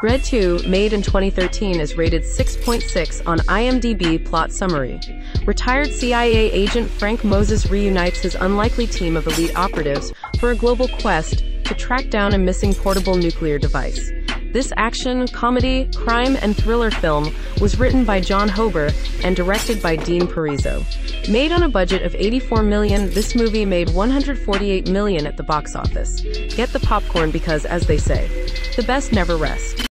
Red 2, made in 2013, is rated 6.6 on IMDb. Plot summary. Retired CIA agent Frank Moses reunites his unlikely team of elite operatives for a global quest to track down a missing portable nuclear device. This action, comedy, crime, and thriller film was written by John Hober and directed by Dean Parizo. Made on a budget of $84 million, this movie made $148 million at the box office. Get the popcorn because, as they say, the best never rest.